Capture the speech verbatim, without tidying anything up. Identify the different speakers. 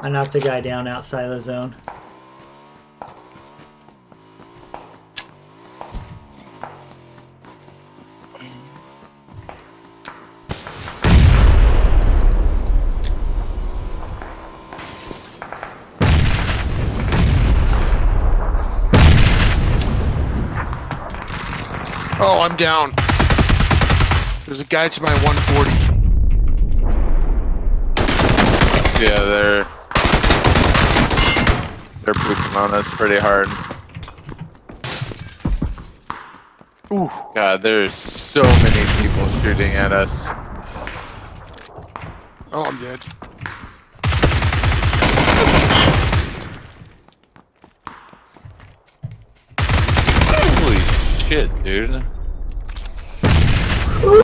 Speaker 1: I knocked a guy down outside of the zone.
Speaker 2: Oh, I'm down. There's a guy to my one forty.
Speaker 3: Yeah, they're they're pooping on us pretty hard. Ooh, God, there's so many people shooting at us.
Speaker 2: Oh, I'm dead.
Speaker 3: Holy shit, dude.